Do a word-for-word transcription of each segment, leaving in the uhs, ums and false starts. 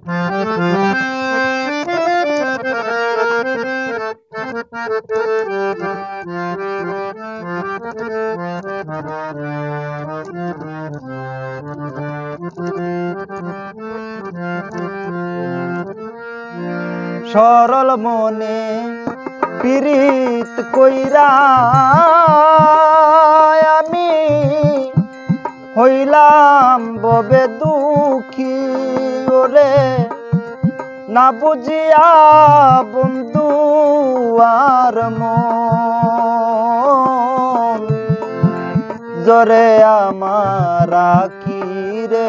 সরল মনে পীড়িত কইরা আমি হইলাম ববে দুঃখী ওরে না বুঝিয়া বন্ধু আর মন জরে আমার কি রে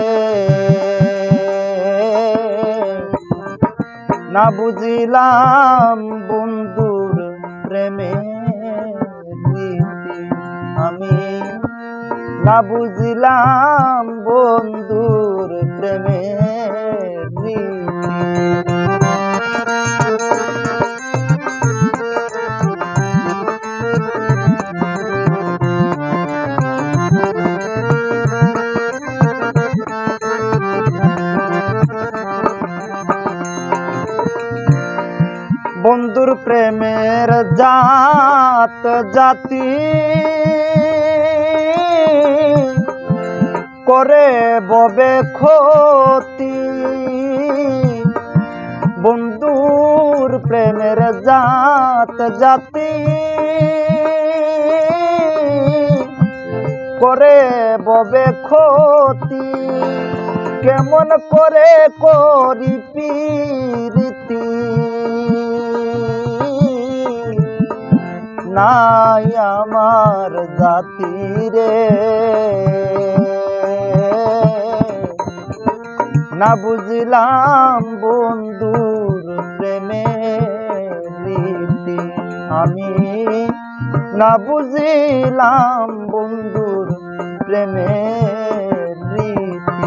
না বুঝিলাম বন্ধুর প্রেমে আমি না বুঝিলাম বন্ধুর প্রেমে বন্ধুর প্রেমের জাত জাতি করে ববে ক্ষতি বন্ধুর প্রেমের জাত জাতি করে ববে ক্ষতি কেমন করে করি প্রীতি নাই আমার জাতি রে না বুঝিলাম বন্ধুর প্রেমের রীতি আমি না বুঝিলাম বন্ধুর প্রেমের রীতি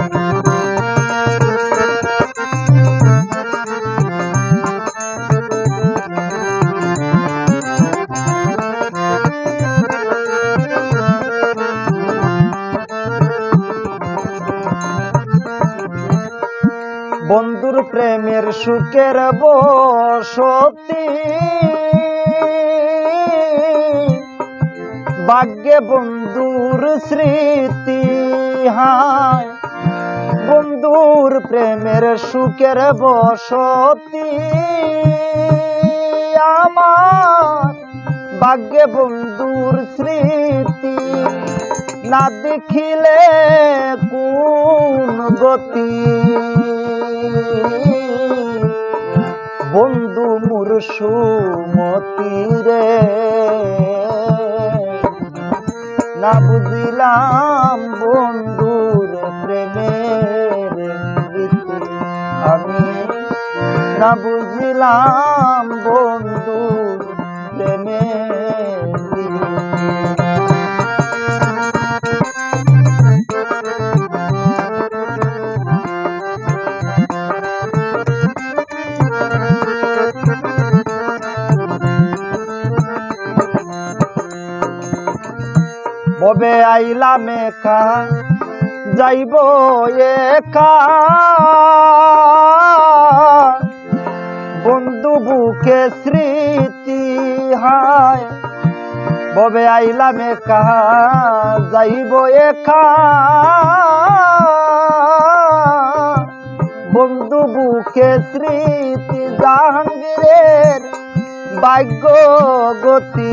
বন্ধুর প্রেমের সুখের বসতি ভাগ্যে বন্ধুর স্মৃতি হায় বন্ধুর প্রেমের সুখের বসতি আমার ভাগ্যে বন্ধুর স্মৃতি না দেখিলে কোন গতি বন্ধু মোর সুমতি রে না বুঝিলাম বন্ধুর প্রেমের রীতি আমি না বুঝিলাম বন্ধুর প্রেমের রীতি ববে আইলাম একা যাইব একা বন্ধু বুকে স্মৃতি হায় ববে আইলাম একা যাইব একা বন্ধু বুকে স্মৃতি জাহাঙ্গীরের ভাগ্য গতি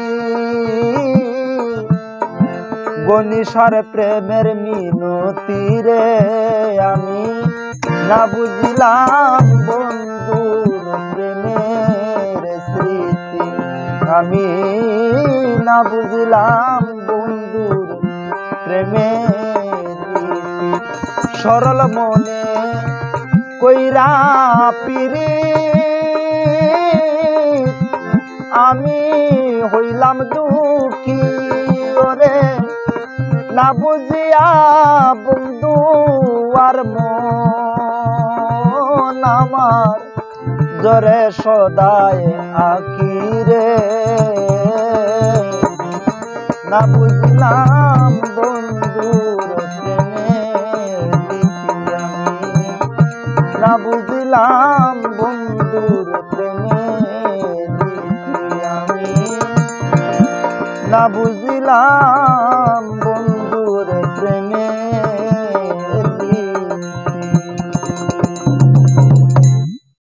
গণিসার প্রেমের মিনতি রে আমি না বুঝিলাম বন্ধুর প্রেমের স্মৃতি আমি না বুঝিলাম বন্ধুর প্রেমের রীতি সরল মনে কইরা পীড়িত আমি হইলাম দুঃখী ওরে না বুঝিয়া বন্ধু আর মন আমার জরে সদায় আঁকি রে না বুঝলাম বন্ধুর প্রেমের রীতি আমি বুঝিলাম বন্ধুর প্রেমে আমি না বুঝিলাম